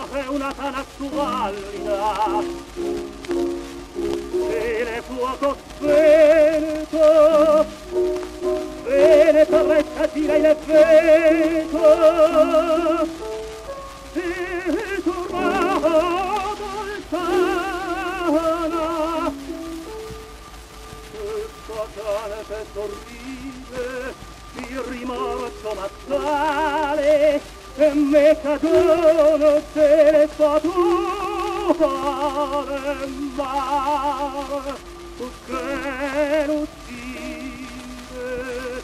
è una sana squallida, bene fuoco spento, bene torretta gira in effetto, e tornato dolzana, questa cane che sorride, il rimorso mazzale, e me cadono se le sfatore mare, che non uccide.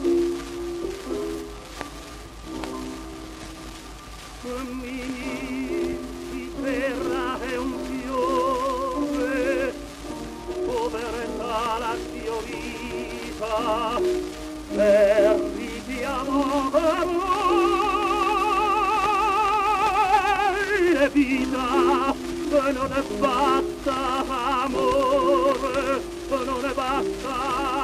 Mi terra è un fiore, povertà la fiorita, per richiamo amore, vita, non è basta amore, non è basta